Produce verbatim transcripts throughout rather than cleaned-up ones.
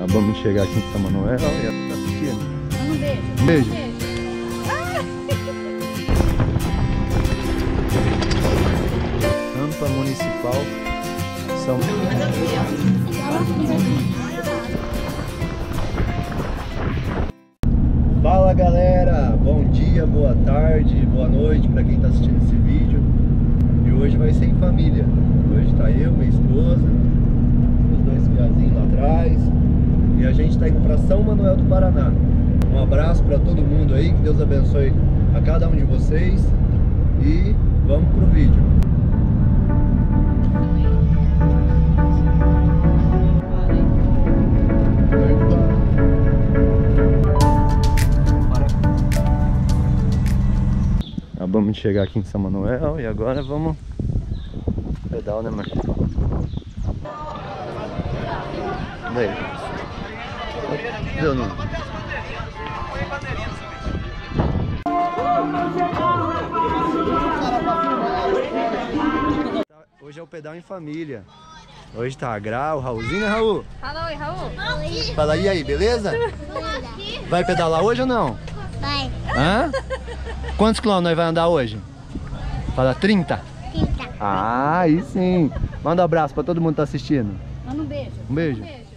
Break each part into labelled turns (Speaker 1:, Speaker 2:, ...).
Speaker 1: Acabamos de chegar aqui em São Manuel e ela tá assistindo.
Speaker 2: Um beijo.
Speaker 1: Um beijo.
Speaker 2: Um beijo.
Speaker 1: Rampa Municipal São Fala galera, bom dia, boa tarde, boa noite para quem está assistindo esse vídeo. E hoje vai ser em família. Hoje tá eu, minha esposa, meus dois piazinhos lá atrás. E a gente está indo para São Manuel do Paraná. Um abraço para todo mundo aí, que Deus abençoe a cada um de vocês. E vamos pro vídeo. Acabamos de chegar aqui em São Manuel e agora vamos pedal, né, mano? Daí. Deu, Nuno. Hoje é o pedal em família. Hoje tá a Gra, o Raulzinho, né, Raul?
Speaker 2: Fala oi, Raul.
Speaker 1: Fala aí, aí, beleza? Vai pedalar hoje ou não?
Speaker 3: Vai.
Speaker 1: Hã? Quantos quilômetros nós vamos andar hoje? Fala trinta?
Speaker 3: trinta.
Speaker 1: Ah, aí sim. Manda um abraço pra todo mundo que tá assistindo.
Speaker 2: Manda um beijo.
Speaker 1: Um beijo.
Speaker 2: Um beijo.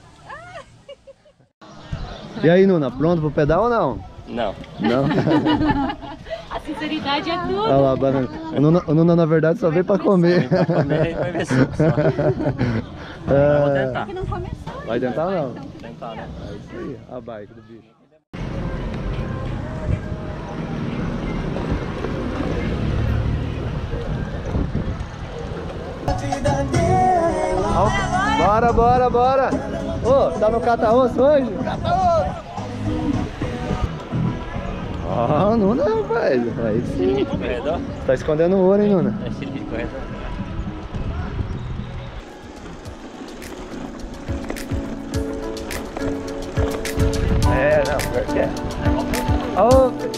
Speaker 1: E aí, Nuna, pronto pro pedal ou não?
Speaker 4: Não.
Speaker 1: Não?
Speaker 2: A sinceridade é tudo.
Speaker 1: Olha lá, banana. O Nuna, o Nuna, na verdade, só veio pra comer.
Speaker 4: Pra comer e vai ver suco só.
Speaker 1: É...
Speaker 4: Vou tentar.
Speaker 2: Que não começou.
Speaker 1: Vai tentar ou não?
Speaker 2: Então.
Speaker 4: Tentar, né?
Speaker 1: É isso aí, a bike do bicho. Bora, bora, bora! Ô, tá no cata-osso hoje? Cata-osso! Ó, oh, Nuna, rapaz! Aí sim!
Speaker 4: Corredor?
Speaker 1: Tá escondendo o ouro, hein, Nuna?
Speaker 4: É estilo de corredor.
Speaker 1: É, não, pior que é. Ô!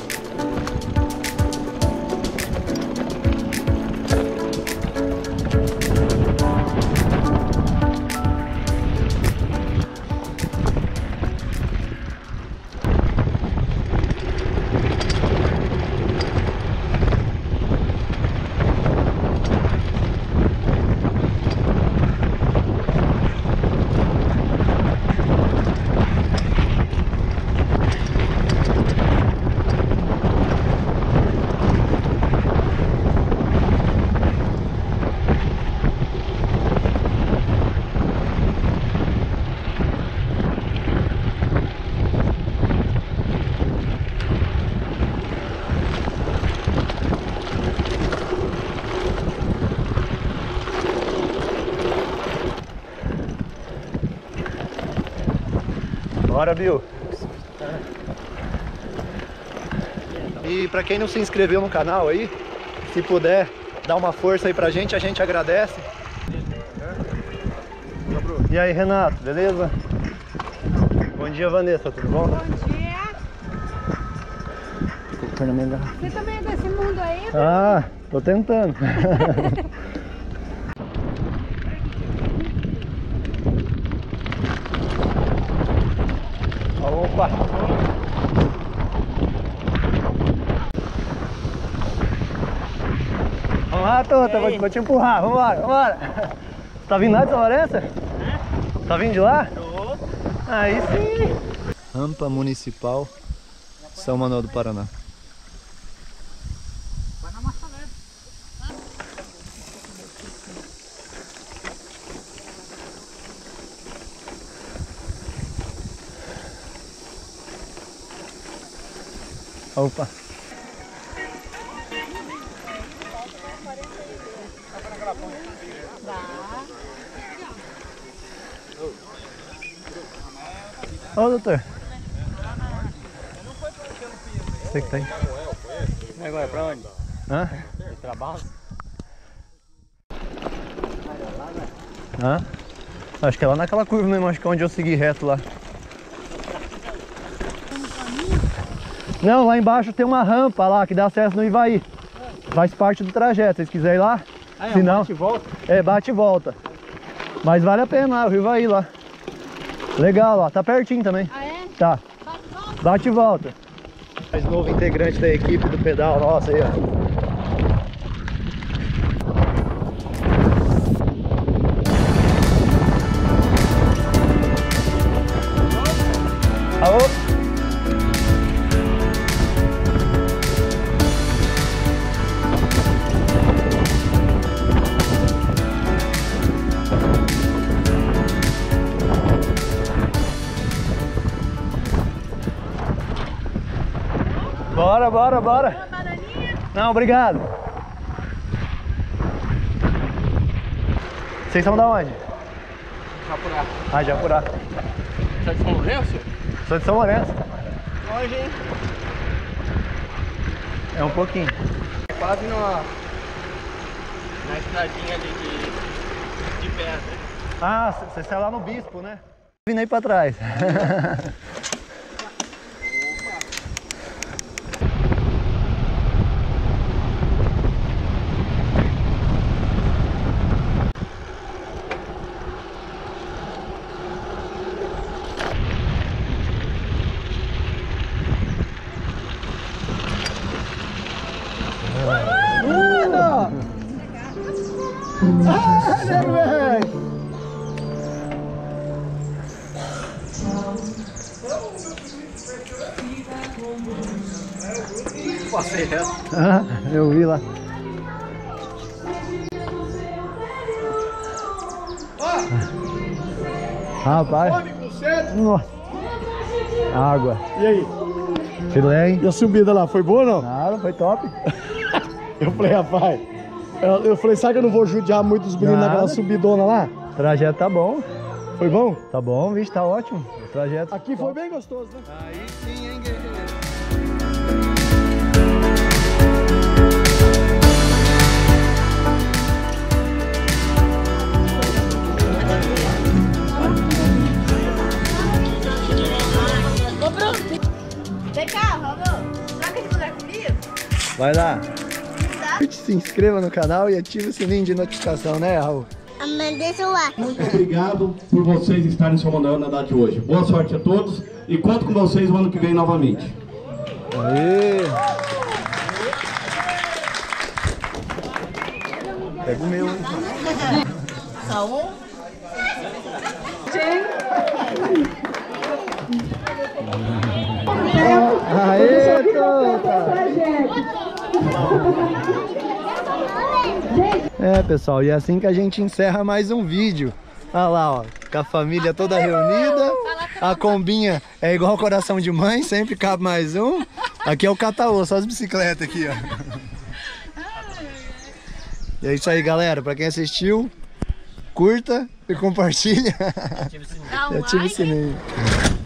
Speaker 1: Bora, Bill! E pra quem não se inscreveu no canal aí, se puder dar uma força aí pra gente, a gente agradece. E aí, Renato, beleza? Bom dia, Vanessa, tudo bom?
Speaker 2: Bom dia. Você também é desse mundo aí?
Speaker 1: Ah, tô tentando. Opa! Vamos lá, Tota, vou, vou te empurrar, vambora, vambora! Tá vindo lá de São Lourenço? Tá vindo de lá? Tô. Aí sim! Rampa Municipal São Manuel do Paraná.
Speaker 2: Vai na marcha leve.
Speaker 1: Opa! Ô, doutor! Você que tá aí?
Speaker 4: Agora pra onde?
Speaker 1: Hã?
Speaker 4: Pra base?
Speaker 1: Hã? Acho que é lá naquela curva mesmo, acho que é onde eu segui reto lá. Não, lá embaixo tem uma rampa lá que dá acesso no Ivaí. Faz parte do trajeto, se vocês quiserem ir lá.
Speaker 4: Ah, é
Speaker 1: Se
Speaker 4: um
Speaker 1: não,
Speaker 4: bate e volta?
Speaker 1: é, bate e volta. Mas vale a pena lá, o Ivaí lá. Legal, ó, tá pertinho também.
Speaker 2: Ah, é?
Speaker 1: Tá.
Speaker 2: Bate e volta.
Speaker 1: Bate e volta. Mais novo integrante da equipe do pedal, nossa aí, ó. Alô? Bora, bora, bora.
Speaker 2: Uma bananinha?
Speaker 1: Não, obrigado. Vocês são da onde?
Speaker 4: Japurá.
Speaker 1: Ah, Japurá.
Speaker 4: Você é de São Lourenço?
Speaker 1: Sou de São Lourenço.
Speaker 4: Longe, hein?
Speaker 1: É um pouquinho.
Speaker 4: É quase na, na estradinha ali de, de pedra.
Speaker 1: Ah, você saiu lá no Bispo, né? Vindo aí pra trás.
Speaker 4: Passei reto.
Speaker 1: Ah, eu vi lá. Rapaz. Nossa. Água.
Speaker 3: E aí?
Speaker 1: Filé, hein?
Speaker 3: E a subida lá, foi boa ou não?
Speaker 1: Nada, foi top.
Speaker 3: Eu falei, rapaz, eu, eu falei, sabe que eu não vou judiar muito os meninos
Speaker 1: Nada.
Speaker 3: naquela subidona lá?
Speaker 1: O trajeto tá bom.
Speaker 3: Foi bom?
Speaker 1: Tá bom, vixe, tá ótimo. O trajeto.
Speaker 3: Aqui foi bem gostoso, né?
Speaker 1: Aí sim, hein, guerreiro?
Speaker 5: Ô Bruno, vem cá, Raul. Troca de lugar comigo?
Speaker 1: Vai lá. Se inscreva no canal e ative o sininho de notificação, né, Raul?
Speaker 5: Amanda, deixa eu lá.
Speaker 6: Muito obrigado por vocês estarem se comandando na data de hoje. Boa sorte a todos e conto com vocês o ano que vem novamente.
Speaker 1: Aê! Pega o meu, hein?
Speaker 5: Só um?
Speaker 1: Aê, Tota! É, pessoal, e é assim que a gente encerra mais um vídeo. Olha lá, ó, com a família toda reunida. A combinha é igual coração de mãe, sempre cabe mais um. Aqui é o cataô, só as bicicletas aqui, ó. E é isso aí, galera. Pra quem assistiu, curta e compartilha.
Speaker 2: Dá um
Speaker 1: E ativa o
Speaker 2: like.
Speaker 1: sininho.